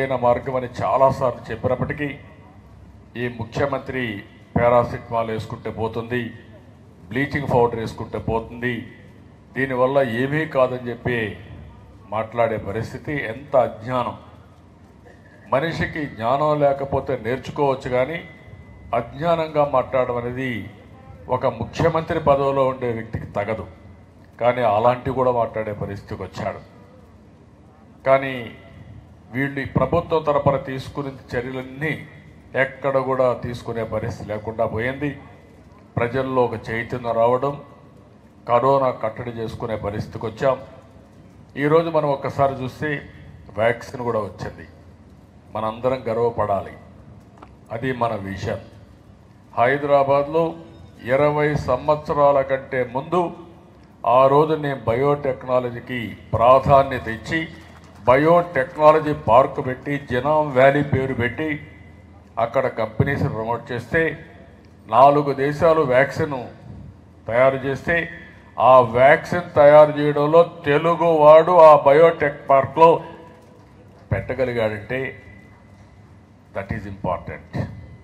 సరైన మార్గం అని చాలాసార్లు చెప్పినప్పటికీ ఈ ముఖ్యమంత్రి పారాసిటమాల్ వేసుకుంటే పోతుంది, బ్లీచింగ్ పౌడర్ వేసుకుంటే పోతుంది, దీనివల్ల ఏమీ కాదని చెప్పి మాట్లాడే పరిస్థితి ఎంత అజ్ఞానం. మనిషికి జ్ఞానం లేకపోతే నేర్చుకోవచ్చు, కానీ అజ్ఞానంగా మాట్లాడడం అనేది ఒక ముఖ్యమంత్రి పదవిలో ఉండే వ్యక్తికి తగదు. కానీ అలాంటివి కూడా మాట్లాడే పరిస్థితికి వచ్చాడు. కానీ వీళ్ళు ప్రభుత్వం తరపున తీసుకునే చర్యలన్నీ ఎక్కడ కూడా తీసుకునే పరిస్థితి లేకుండా పోయింది. ప్రజల్లో ఒక చైతన్యం రావడం, కరోనా కట్టడి చేసుకునే పరిస్థితికి వచ్చాం. ఈరోజు మనం ఒక్కసారి చూస్తే వ్యాక్సిన్ కూడా వచ్చింది. మనందరం గర్వపడాలి. అది మన విజన్. హైదరాబాద్లో 20 సంవత్సరాల కంటే ముందు ఆ రోజు నేను బయోటెక్నాలజీకి ప్రాధాన్యత ఇచ్చి బయోటెక్నాలజీ పార్క్ పెట్టి జనాం వ్యాలీ పేరు పెట్టి అక్కడ కంపెనీస్ ప్రమోట్ చేస్తే 4 దేశాలు వ్యాక్సిన్ తయారు చేస్తే ఆ వ్యాక్సిన్ తయారు చేయడంలో తెలుగువాడు ఆ బయోటెక్ పార్క్లో పెట్టగలిగాడంటే దట్ ఈజ్ ఇంపార్టెంట్.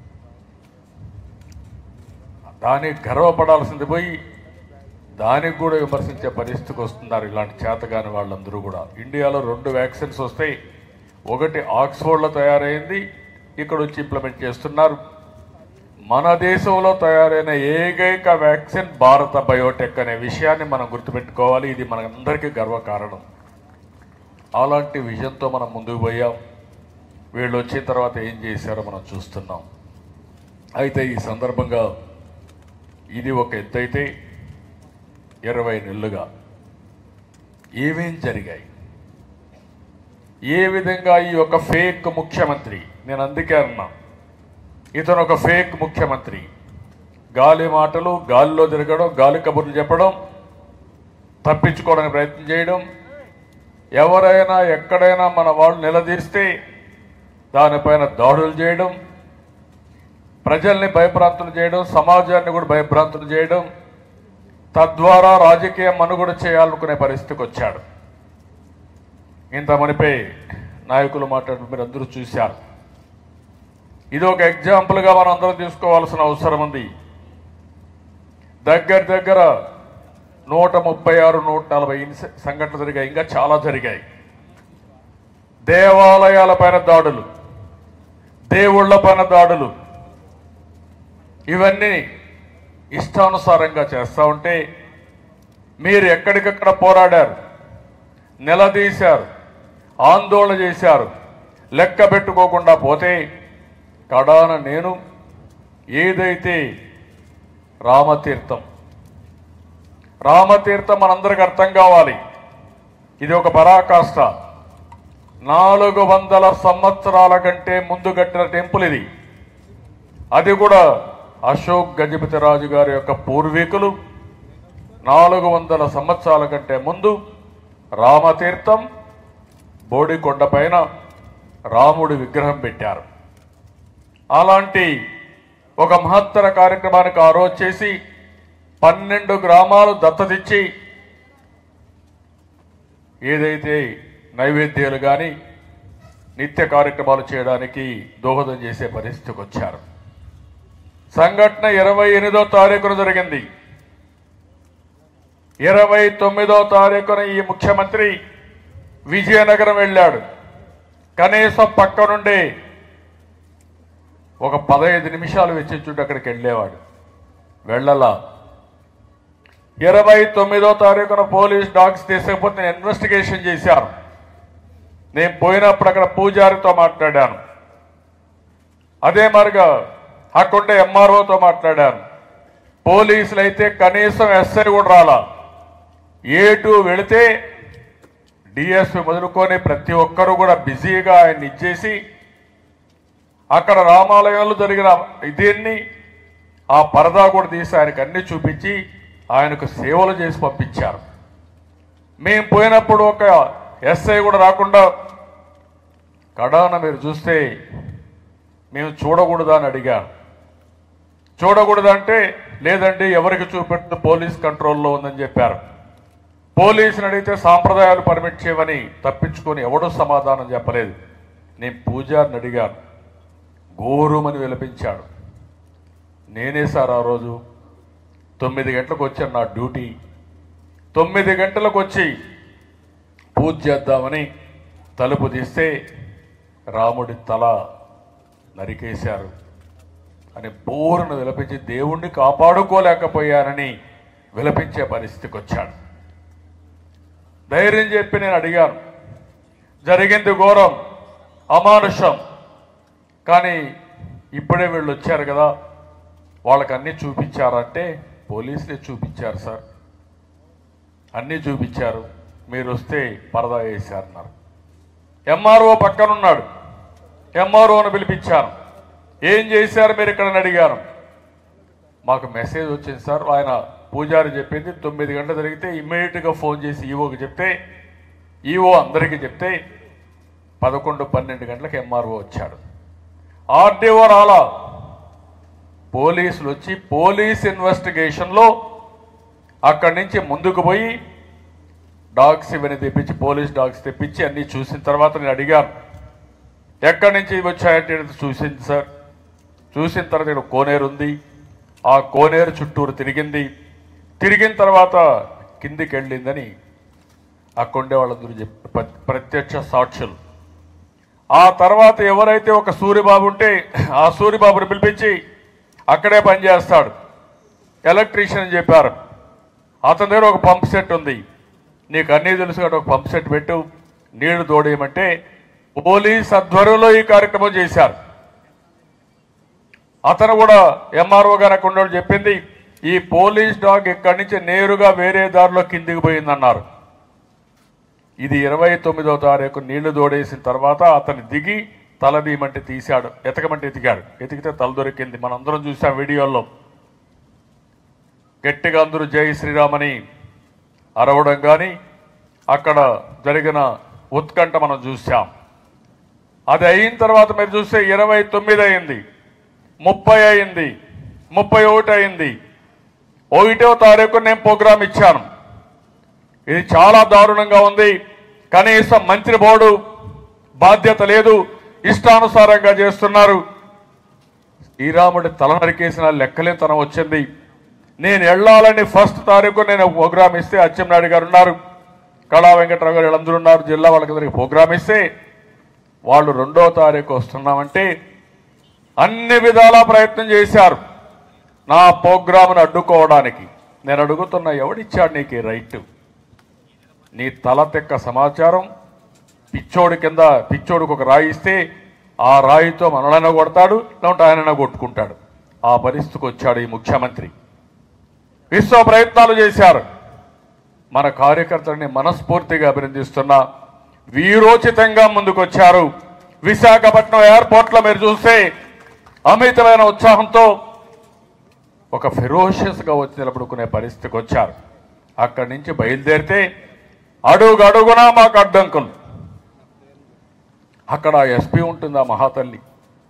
దానికి గర్వపడాల్సింది పోయి దానికి కూడా విమర్శించే పరిస్థితికి వస్తున్నారు ఇలాంటి చేతగాని వాళ్ళందరూ కూడా. ఇండియాలో 2 వ్యాక్సిన్స్ వస్తాయి. ఒకటి ఆక్స్ఫోర్డ్లో తయారైంది, ఇక్కడ వచ్చి ఇంప్లిమెంట్ చేస్తున్నారు. మన దేశంలో తయారైన ఏకైక వ్యాక్సిన్ భారత బయోటెక్ అనే విషయాన్ని మనం గుర్తుపెట్టుకోవాలి. ఇది మనందరికీ గర్వకారణం. అలాంటి విజన్తో మనం ముందుకు పోయాం. వీళ్ళు వచ్చిన తర్వాత ఏం చేశారో మనం చూస్తున్నాం. అయితే ఈ సందర్భంగా ఇది ఒక ఎత్తైతే 20 నెలలుగా ఏమేం జరిగాయి, ఏ విధంగా ఈ యొక్క ఫేక్ ముఖ్యమంత్రి, నేను అందుకే అన్నా ఇతను ఒక ఫేక్ ముఖ్యమంత్రి, గాలి మాటలు, గాలిలో తిరగడం, గాలి కబుర్లు చెప్పడం, తప్పించుకోవడానికి ప్రయత్నం చేయడం, ఎవరైనా ఎక్కడైనా మన వాళ్ళు నిలదీస్తే దానిపైన దాడులు చేయడం, ప్రజల్ని భయభ్రాంతులు చేయడం, సమాజాన్ని కూడా భయభ్రాంతులు చేయడం, తద్వారా రాజకీయ మనుగడ చేయాలనుకునే పరిస్థితికి వచ్చాడు. ఇంత మనిపై నాయకులు మాట్లాడి మీరు అందరూ చూశారు. ఇది ఒక ఎగ్జాంపుల్గా మనం అందరం తీసుకోవాల్సిన అవసరం ఉంది. దగ్గర 136, 140 సంఘటనలు జరిగాయి. ఇంకా చాలా జరిగాయి. దేవాలయాల పైన దాడులు, దేవుళ్ల పైన దాడులు, ఇవన్నీ ఇష్టానుసారంగా చేస్తూ ఉంటే మీరు ఎక్కడికక్కడ పోరాడారు, నిలదీశారు, ఆందోళన చేశారు. లెక్క పెట్టుకోకుండా పోతే కడాన నేను ఏదైతే రామతీర్థం మనందరికీ అర్థం కావాలి. ఇది ఒక పరాకాష్ట. 400 సంవత్సరాల కంటే ముందు కట్టిన టెంపుల్ ఇది. అది కూడా అశోక్ గజపతి రాజు గారి యొక్క పూర్వీకులు 400 సంవత్సరాల కంటే ముందు రామతీర్థం బోడికొండ పైన రాముడి విగ్రహం పెట్టారు. అలాంటి ఒక మహత్తర కార్యక్రమానికి ఆ రోజు చేసి 12 గ్రామాలు దత్తతిచ్చి ఏదైతే నైవేద్యాలు కానీ నిత్య కార్యక్రమాలు చేయడానికి దోహదం చేసే పరిస్థితికి వచ్చారు. సంఘటన 28వ తారీఖున జరిగింది. 29వ తారీఖున ఈ ముఖ్యమంత్రి విజయనగరం వెళ్ళాడు. కనీసం పక్క నుండి ఒక 15 నిమిషాలు వెచ్చించుంటే అక్కడికి వెళ్ళేవాడు. వెళ్ళలా. 29వ తారీఖున పోలీస్ డాగ్స్ తీసుకపోతే ఇన్వెస్టిగేషన్ చేశారు. నేను పోయినప్పుడు అక్కడ పూజారితో మాట్లాడాను. అదే మరిగా అక్కడుండే ఎంఆర్ఓతో మాట్లాడాను. పోలీసులు అయితే కనీసం ఎస్ఐ కూడా రాలా. A2 వెళితే డిఎస్పీ మొదలుకొని ప్రతి ఒక్కరూ కూడా బిజీగా ఆయన ఇచ్చేసి అక్కడ రామాలయంలో జరిగిన దీన్ని ఆ పరదా కూడా తీసి ఆయనకు అన్ని చూపించి ఆయనకు సేవలు చేసి పంపించారు. మేము పోయినప్పుడు ఒక ఎస్ఐ కూడా రాకుండా కడాన మీరు చూస్తే మేము చూడకూడదా అని అడిగాను. చూడకూడదంటే లేదండి ఎవరికి చూపెట్టు పోలీస్ కంట్రోల్లో ఉందని చెప్పారు. పోలీసుని అడిగితే సాంప్రదాయాలు పర్మిట్ చేయమని తప్పించుకొని ఎవడూ సమాధానం చెప్పలేదు. నేను పూజారిని అడిగాను, గోరుమని విలపించాడు. నేనే సార్ ఆ రోజు 9 గంటలకు వచ్చాను, నా డ్యూటీ. 9 గంటలకు వచ్చి పూజ చేద్దామని తలుపు తీస్తే రాముడి తల నరికేశారు అని బోరును విలపించి దేవుణ్ణి కాపాడుకోలేకపోయానని విలపించే పరిస్థితికి వచ్చాడు. ధైర్యం చెప్పి నేను అడిగాను, జరిగింది ఘోరం, అమానుషం, కానీ ఇప్పుడే వీళ్ళు వచ్చారు కదా, వాళ్ళకి అన్నీ చూపించారంటే పోలీసులే చూపించారు సార్, అన్నీ చూపించారు, మీరు వస్తే పరదా వేశారన్నారు. ఎంఆర్ఓ పక్కనున్నాడు, ఎంఆర్ఓను పిలిపించాను. ఏం చేశారు మీరు ఇక్కడ అడిగాను. మాకు మెసేజ్ వచ్చింది సార్, ఆయన పూజారి చెప్పింది 9 గంటలు జరిగితే ఇమ్మీడియట్గా ఫోన్ చేసి ఈవోకి చెప్తే, ఈవో అందరికీ చెప్తే 11-12 గంటలకు ఎంఆర్ఓ వచ్చాడు. ఆర్డీఓ రాలా, పోలీసులు వచ్చి పోలీస్ ఇన్వెస్టిగేషన్లో అక్కడి నుంచి ముందుకు పోయి డాగ్స్ ఇవన్నీ తెప్పించి, పోలీస్ డాగ్స్ తెప్పించి అన్నీ చూసిన తర్వాత నేను అడిగాను, ఎక్కడి నుంచి వచ్చాయంటే చూసింది సార్. చూసిన తర్వాత ఇక్కడ కోనేరు ఉంది, ఆ కోనేరు చుట్టూరు తిరిగిన తర్వాత కిందికి వెళ్ళిందని అక్కడే వాళ్ళందరూ చెప్పి ప్రత్యక్ష సాక్షులు. ఆ తర్వాత ఎవరైతే ఒక సూరిబాబు ఉంటే ఆ సూరిబాబుని పిలిపించి అక్కడే పనిచేస్తాడు, ఎలక్ట్రీషియన్ అని చెప్పారు. అతని దగ్గర ఒక పంప్ సెట్ ఉంది, నీకు అన్నీ తెలుసు కాబట్టి ఒక పంప్ సెట్ పెట్టు, నీళ్లు తోడేయమంటే పోలీస్ ఆధ్వర్యంలో ఈ కార్యక్రమం చేశారు. అతను కూడా ఎంఆర్ఓ గారు అక్కడ చెప్పింది, ఈ పోలీస్ డాగ్ ఇక్కడి నుంచి నేరుగా వేరే దారిలో కిందికి పోయిందన్నారు. ఇది 29వ తారీఖు నీళ్లు తోడేసిన తర్వాత అతను దిగి తల తీయమంటే తీశాడు, ఎతకమంటే ఎతికితే తల దొరికింది. మనందరం చూసాం వీడియోల్లో. గట్టిగా అందరూ జై శ్రీరామ్ అని అరవడం కానీ అక్కడ జరిగిన ఉత్కంఠ మనం చూసాం. అది అయిన తర్వాత మీరు చూస్తే 29 అయింది, 30 అయింది, 31 అయింది. 1వ తారీఖు నేను ప్రోగ్రాం ఇచ్చాను. ఇది చాలా దారుణంగా ఉంది. కనీసం మంత్రి బోర్డు బాధ్యత లేదు, ఇష్టానుసారంగా చేస్తున్నారు. శ్రీరాముడి తల నరికేసిన లెక్కలేతనం వచ్చింది. నేను వెళ్ళాలని 1వ తారీఖు నేను ప్రోగ్రాం ఇస్తే అచ్చెన్నాయుడు గారు ఉన్నారు, కళా వెంకటరావు గారు వీళ్ళందరూ ఉన్నారు, జిల్లా వాళ్ళకి ప్రోగ్రాం ఇస్తే వాళ్ళు 2వ తారీఖు వస్తున్నామంటే అన్ని విధాలా ప్రయత్నం చేశారు నా ప్రోగ్రాంను అడ్డుకోవడానికి. నేను అడుగుతున్నా, ఎవడిచ్చాడు నీకు ఈ రైట్? నీ తల తెక్క సమాచారం పిచ్చోడికి ఒక రాయి ఇస్తే ఆ రాయితో మనలైనా కొడతాడు, లేకుంటే ఆయనైనా కొట్టుకుంటాడు. ఆ పరిస్థితికి వచ్చాడు ఈ ముఖ్యమంత్రి. విశ్వ ప్రయత్నాలు చేశారు. మన కార్యకర్తలని మనస్ఫూర్తిగా అభినందిస్తున్నా, వీరోచితంగా ముందుకొచ్చారు. విశాఖపట్నం ఎయిర్పోర్ట్లో మీరు చూస్తే అమితమైన ఉత్సాహంతో ఒక ఫెరోషియస్గా వచ్చి నిలబడుకునే పరిస్థితికి వచ్చారు. అక్కడి నుంచి బయలుదేరితే అడుగునా మాకు అడ్డంకులు. అక్కడ ఎస్పీ ఉంటుంది, ఆ మహాతల్లి.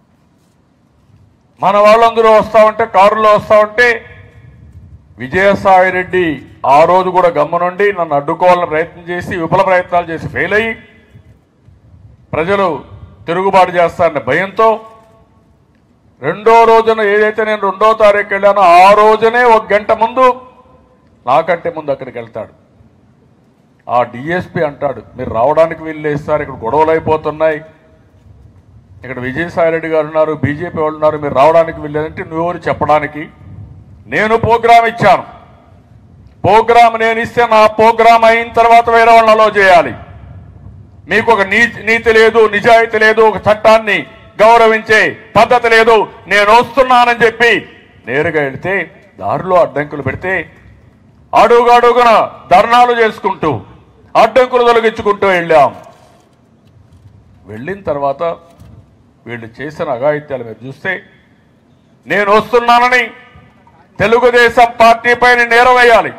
మన వాళ్ళందరూ వస్తూ ఉంటే, కారులో వస్తూ ఉంటే విజయసాయి రెడ్డి ఆ రోజు కూడా గమ్మనుండి నన్ను అడ్డుకోవాలని ప్రయత్నం చేసి విఫల ప్రయత్నాలు చేసి ఫెయిల్ అయ్యి ప్రజలు తిరుగుబాటు చేస్తారనే భయంతో 2వ రోజున ఏదైతే నేను 2వ తారీఖు వెళ్ళానో ఆ రోజునే 1 గంట ముందు నాకంటే ముందు అక్కడికి వెళ్తాడు. ఆ డిఎస్పీ అంటాడు, మీరు రావడానికి వీళ్ళు వేస్తారు, ఇక్కడ గొడవలు అయిపోతున్నాయి, ఇక్కడ విజయసాయి రెడ్డి గారు ఉన్నారు, బీజేపీ వాళ్ళు ఉన్నారు, మీరు రావడానికి వీళ్ళేదంటే నువ్వెవరు చెప్పడానికి? నేను ప్రోగ్రాం ఇచ్చాను. ప్రోగ్రాం నేను ఇస్తే నా ప్రోగ్రాం అయిన తర్వాత వేరే వాళ్ళని అలో చేయాలి. మీకు ఒక నీతి లేదు, నిజాయితీ లేదు, ఒక చట్టాన్ని గౌరవించే పద్ధతి లేదు. నేను వస్తున్నానని చెప్పి నేరుగా వెళితే దారిలో అడ్డంకులు పెడితే అడుగున ధర్నాలు చేసుకుంటూ అడ్డంకులు తొలగించుకుంటూ వెళ్ళాం. వెళ్ళిన తర్వాత వీళ్ళు చేసిన అఘాయిత్యాలు మీరు చూస్తే నేను వస్తున్నానని తెలుగుదేశం పార్టీపై నేరం వేయాలి,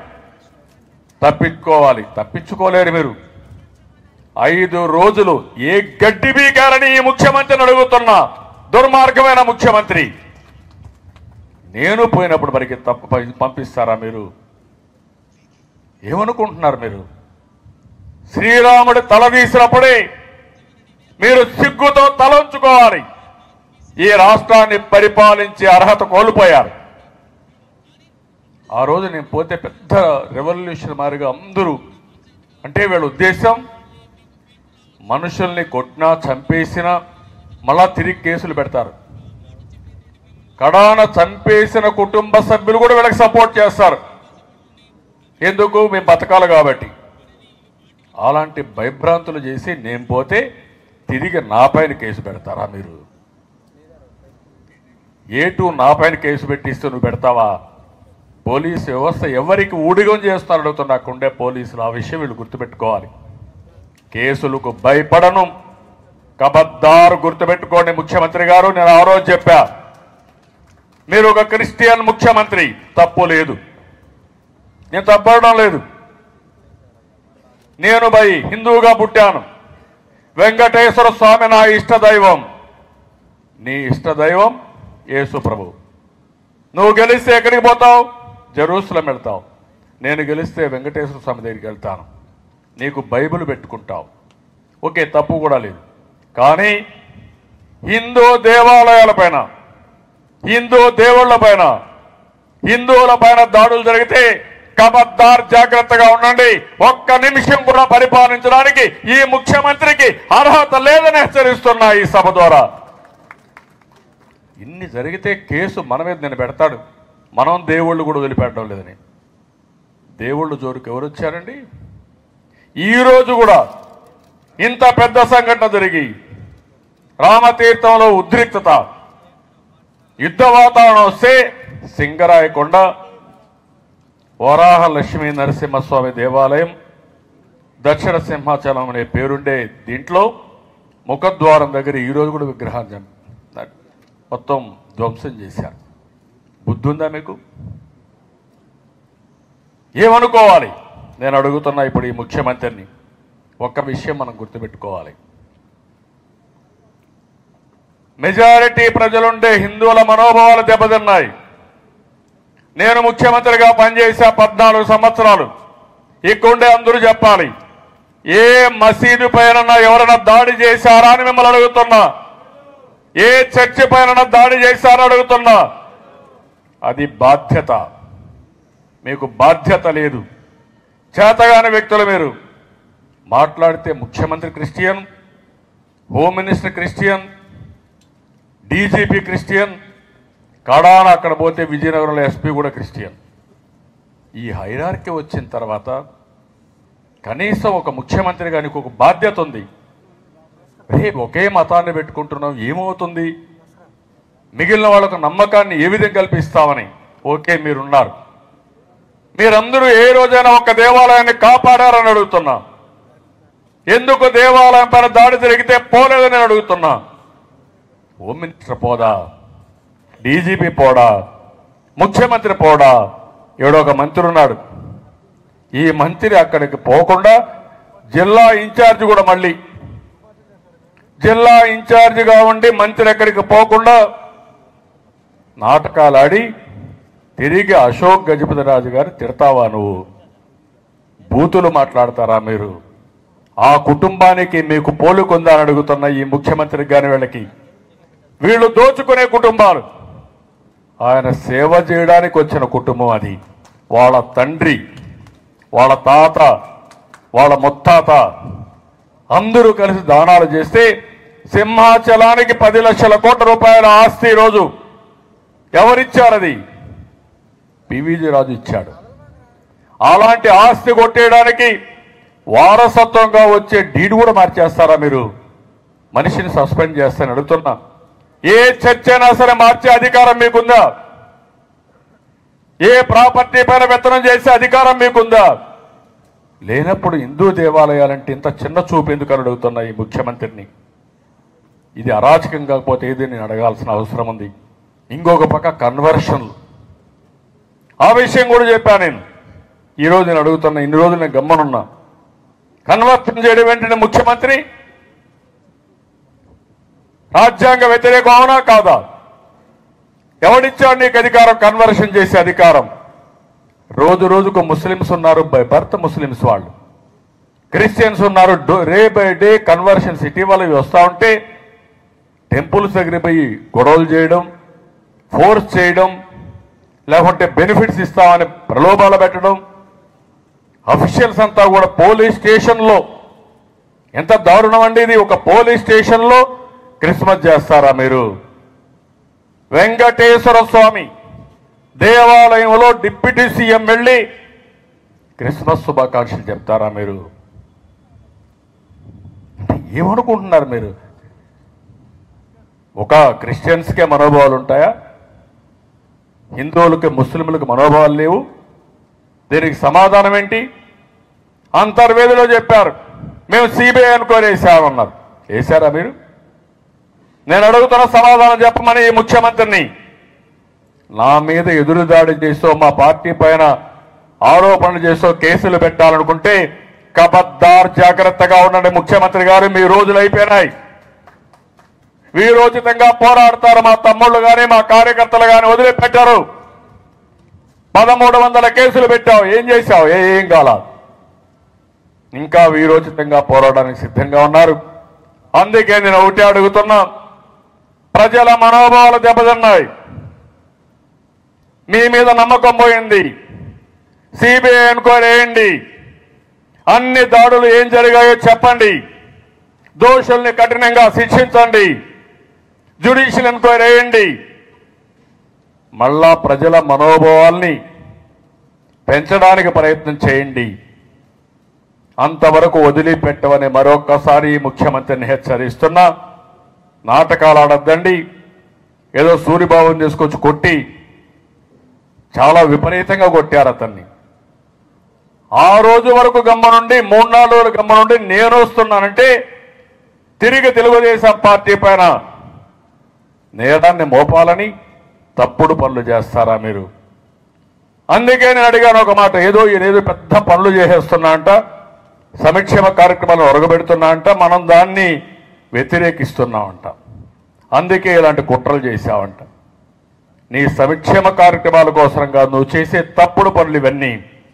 తప్పించుకోలేరు మీరు. 5 రోజులు ఏ గడ్డి బీకారని ఈ ముఖ్యమంత్రిని అడుగుతున్నా, దుర్మార్గమైన ముఖ్యమంత్రి. నేను పోయినప్పుడు మరికి పంపిస్తారా మీరు? ఏమనుకుంటున్నారు మీరు? శ్రీరాముడి తల తీసినప్పుడే మీరు సిగ్గుతో తలంచుకోవాలి. ఈ రాష్ట్రాన్ని పరిపాలించే అర్హత కోల్పోయారు. ఆ రోజు నేను పోతే పెద్ద రెవల్యూషన్ మారిగా అందరూ, అంటే వీళ్ళ ఉద్దేశం మనుషుల్ని కొట్టినా చంపేసినా మళ్ళా తిరిగి కేసులు పెడతారు. కడాన చంపేసిన కుటుంబ సభ్యులు కూడా వీళ్ళకి సపోర్ట్ చేస్తారు. ఎందుకు? మేము బతకాలి కాబట్టి. అలాంటి భయభ్రాంతులు చేసి నేను పోతే తిరిగి నా పైన కేసు పెడతారా మీరు? ఏటు నా పైన కేసు పెట్టిస్తే నువ్వు పెడతావా? పోలీసు వ్యవస్థ ఎవరికి ఊడిగం చేస్తున్నారు అడుగుతున్నా. నాకుండే పోలీసులు ఆ విషయం వీళ్ళు గుర్తుపెట్టుకోవాలి. కేసులకు భయపడను. కబద్దారు గుర్తుపెట్టుకోండి ముఖ్యమంత్రి గారు. నేను ఆ రోజు చెప్పా, మీరు ఒక క్రిస్టియన్ ముఖ్యమంత్రి, తప్పు లేదు, నేను తప్పడం లేదు. నేను హిందువుగా పుట్టాను. వెంకటేశ్వర స్వామి నా ఇష్టదైవం. నీ ఇష్టదైవం యేసు ప్రభు. నువ్వు గెలిస్తే ఎక్కడికి పోతావు? జెరూసలం వెళ్తావు. నేను గెలిస్తే వెంకటేశ్వర స్వామి దగ్గరికి వెళ్తాను. నీకు బైబిల్ పెట్టుకుంటావు. ఓకే, తప్పు కూడా లేదు. కానీ హిందూ దేవాలయాలపైన, హిందూ దేవుళ్లపైన, హిందువుల పైన దాడులు జరిగితే కబద్దార్ జాగ్రత్తగా ఉండండి. ఒక్క నిమిషం కూడా పరిపాలించడానికి ఈ ముఖ్యమంత్రికి అర్హత లేదని హెచ్చరిస్తున్నా ఈ సభ ద్వారా. ఇన్ని జరిగితే కేసు మన మీద నేను పెడతాడు. మనం దేవుళ్ళు కూడా వదిలిపెట్టడం లేదని. దేవుళ్ళు జోరుకు ఎవరు వచ్చారండి? ఈరోజు కూడా ఇంత పెద్ద సంఘటన జరిగి రామతీర్థంలో ఉద్రిక్తత, యుద్ధ వాతావరణం వస్తే సింగరాయకొండ వరాహ లక్ష్మీ నరసింహస్వామి దేవాలయం, దక్షిణ సింహాచలం అనే పేరుండే దీంట్లో ముఖద్వారం దగ్గర ఈరోజు కూడా విగ్రహాన్ని మొత్తం ధ్వంసం చేశారు. బుద్ధి ఉందా మీకు? ఏమనుకోవాలి? నేను అడుగుతున్నా ఇప్పుడు ఈ ముఖ్యమంత్రిని. ఒక్క విషయం మనం గుర్తుపెట్టుకోవాలి. మెజారిటీ ప్రజలుండే హిందువుల మనోభావాలు దెబ్బతిన్నాయి. నేను ముఖ్యమంత్రిగా పనిచేసా 14 సంవత్సరాలు. ఇక్కడుండే అందరూ చెప్పాలి, ఏ మసీదు పైన ఎవరైనా దాడి చేశారా అని మిమ్మల్ని అడుగుతున్నా. ఏ చర్చి పైన దాడి చేశారని అడుగుతున్నా. అది బాధ్యత. మీకు బాధ్యత లేదు. చేతగాని వ్యక్తులు మీరు. మాట్లాడితే ముఖ్యమంత్రి Christian, home minister Christian, DGP Christian, కడాన అక్కడ పోతే విజయనగరంలో ఎస్పీ కూడా క్రిస్టియన్. ఈ హైరార్కీ వచ్చిన తర్వాత కనీసం ఒక ముఖ్యమంత్రిగా నీకు ఒక బాధ్యత ఉంది. రేపు ఒకే మతాన్ని పెట్టుకుంటున్నావు, ఏమవుతుంది? మిగిలిన వాళ్ళకు నమ్మకాన్ని ఏ విధంగా కల్పిస్తామని. ఓకే, మీరున్నారు. మీరందరూ ఏ రోజైనా ఒక దేవాలయాన్ని కాపాడారని అడుగుతున్నా. ఎందుకు దేవాలయం పైన దాడి జరిగితే పోలేదని అడుగుతున్నా. హోమ్ మినిస్టర్ పోదా, డీజీపీ పోడా, ముఖ్యమంత్రి పోడా, ఏడో ఒక మంత్రి ఉన్నాడు. ఈ మంత్రి అక్కడికి పోకుండా జిల్లా ఇన్ఛార్జి కూడా, మళ్ళీ జిల్లా ఇన్ఛార్జిగా ఉండి మంత్రి ఎక్కడికి పోకుండా నాటకాలు ఆడి తిరిగి అశోక్ గజపతిరాజు గారు తిడతావా నువ్వు? బూతులు మాట్లాడతారా మీరు? ఆ కుటుంబానికి మీకు పోలుకుందా అని అడుగుతున్న ఈ ముఖ్యమంత్రి గారి వీళ్ళకి. వీళ్ళు దోచుకునే కుటుంబాలు. ఆయన సేవ చేయడానికి వచ్చిన కుటుంబం అది. వాళ్ళ తండ్రి, వాళ్ళ తాత, వాళ్ళ ముత్తాత అందరూ కలిసి దానాలు చేస్తే సింహాచలానికి 10 లక్షల కోట్ల రూపాయల ఆస్తి ఈరోజు ఎవరిచ్చారు? అది పివిజి రాజు ఇచ్చాడు. అలాంటి ఆస్తి కొట్టేయడానికి వారసత్వంగా వచ్చే డీడ్ కూడా మార్చేస్తారా మీరు? మనిషిని సస్పెండ్ చేస్తారని అడుగుతున్నా. ఏ చర్చ అయినా సరే మార్చే అధికారం మీకుందా? ఏ ప్రాపర్టీ పైన వెత్తనం చేసే అధికారం మీకుందా? లేనప్పుడు హిందూ దేవాలయాలంటే ఇంత చిన్న చూపు ఎందుకని అడుగుతున్నా ఈ ముఖ్యమంత్రిని. ఇది అరాచకం కాకపోతే ఏది నేను అడగాల్సిన అవసరం ఉంది. ఇంకొక పక్క కన్వర్షన్లు, ఆ విషయం కూడా చెప్పాను నేను. ఈరోజు నేను అడుగుతున్నా, ఇన్ని రోజులు నేను గమ్మనున్నా. కన్వర్షన్ చేయడం వెంటనే ముఖ్యమంత్రి రాజ్యాంగ వ్యతిరేకం అవునా కాదా? ఎవడిచ్చాడు నీకు అధికారం? కన్వర్షన్ చేసే అధికారం. రోజు రోజుకు ముస్లిమ్స్ ఉన్నారు, బై బర్త్ ముస్లిమ్స్ వాళ్ళు. క్రిస్టియన్స్ ఉన్నారు. డే బై డే కన్వర్షన్స్ ఇటీవల వస్తూ ఉంటే టెంపుల్స్ దగ్గర పోయి గొడవలు చేయడం, ఫోర్స్ చేయడం, లేకుంటే బెనిఫిట్స్ ఇస్తామని ప్రలోభాలు పెట్టడం. అఫీషియల్స్ అంతా కూడా పోలీస్ స్టేషన్లో, ఎంత దారుణం అండి ఇది! ఒక పోలీస్ స్టేషన్లో క్రిస్మస్ చేస్తారా మీరు? వెంకటేశ్వర స్వామి దేవాలయంలో డిప్యూటీ సీఎం వెళ్ళి క్రిస్మస్ శుభాకాంక్షలు చెప్తారా మీరు? ఏమనుకుంటున్నారు మీరు? ఒక క్రిస్టియన్స్కే మనోభావాలు ఉంటాయా? హిందువులకి ముస్లింలకు మనోభావాలు లేవు? దీనికి సమాధానం ఏంటి? అంతర్వేదిలో చెప్పారు, మేము సిబిఐ అనుకోని వేసామన్నారు. వేశారా మీరు? నేను అడుగుతున్న సమాధానం చెప్పమని ఈ ముఖ్యమంత్రిని. నా మీద ఎదురుదాడి చేస్తూ, మా పార్టీ పైన ఆరోపణలు చేస్తూ కేసులు పెట్టాలనుకుంటే కబద్దార్, జాగ్రత్తగా ఉండండి ముఖ్యమంత్రి గారు. మీ రోజులు అయిపోయినాయి. వీరోచితంగా పోరాడతారు మా తమ్ముళ్ళు కానీ మా కార్యకర్తలు కానీ వదిలిపెట్టారు. 1300 కేసులు పెట్టావు, ఏం చేశావు? ఏం కాల. ఇంకా వీరోచితంగా పోరాడడానికి సిద్ధంగా ఉన్నారు. అందుకే నేను ఒకటి అడుగుతున్నా, ప్రజల మనోభావాలు దెబ్బతిన్నాయి, మీ మీద నమ్మకం పోయింది. సిబిఐ ఎంక్వైరీ వేయండి, అన్ని దాడులు ఏం జరిగాయో చెప్పండి, దోషుల్ని కఠినంగా శిక్షించండి, జ్యుడిషియల్ ఎంక్వైరీ వేయండి. మళ్ళా ప్రజల మనోభావాల్ని పెంచడానికి ప్రయత్నం చేయండి. అంతవరకు వదిలిపెట్టవని మరొక్కసారి ముఖ్యమంత్రిని హెచ్చరిస్తున్నా. నాటకాలు ఆడద్దండి. ఏదో సూర్యబాబుని తీసుకొచ్చి కొట్టి చాలా విపరీతంగా కొట్టారు అతన్ని. ఆ రోజు వరకు గమ్మనుండి 3-4 రోజులు గమ్మనుండి నేను వస్తున్నానంటే తిరిగి తెలుగుదేశం పార్టీ పైన నేరాన్ని మోపాలని తప్పుడు పనులు చేస్తారా మీరు? అందుకే నేను అడిగాను ఒక మాట, ఏదో పెద్ద పనులు చేసేస్తున్నా అంట, సంక్షేమ కార్యక్రమాలను ఒరగబెడుతున్నా అంట, మనం దాన్ని వ్యతిరేకిస్తున్నామంట, అందుకే ఇలాంటి కుట్రలు చేశావంట. నీ సంక్షేమ కార్యక్రమాల కోసంగా నువ్వు చేసే తప్పుడు పనులు ఇవన్నీ.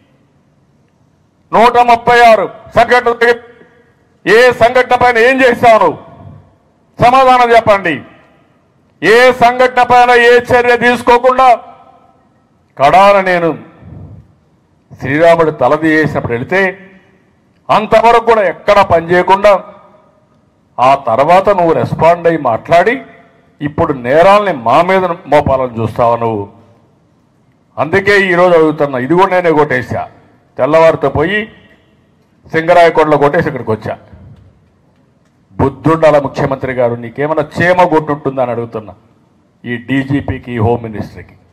136 సంఘటన, ఏ సంఘటన పైన ఏం చేశావు? సమాధానం చెప్పండి. ఏ సంఘటన పైన ఏ చర్య తీసుకోకుండా కడాన నేను శ్రీరాముడి తలది చేసినప్పుడు వెళితే అంతవరకు కూడా ఎక్కడ పనిచేయకుండా ఆ తర్వాత నువ్వు రెస్పాండ్ అయ్యి మాట్లాడి ఇప్పుడు నేరాల్ని మా మీద మోపాలని చూస్తావా నువ్వు? అందుకే ఈరోజు అడుగుతున్నా. ఇది కూడా నేనే కొట్టేశా. తెల్లవారితో పోయి సింగరాయకొండలో కొట్టేసి ఇక్కడికి వచ్చా. బుద్ధుండాల ముఖ్యమంత్రి గారు, నీకేమైనా చీమ కొట్టుంటుందని అడుగుతున్నా ఈ డీజీపీకి, హోమ్ మినిస్టర్కి.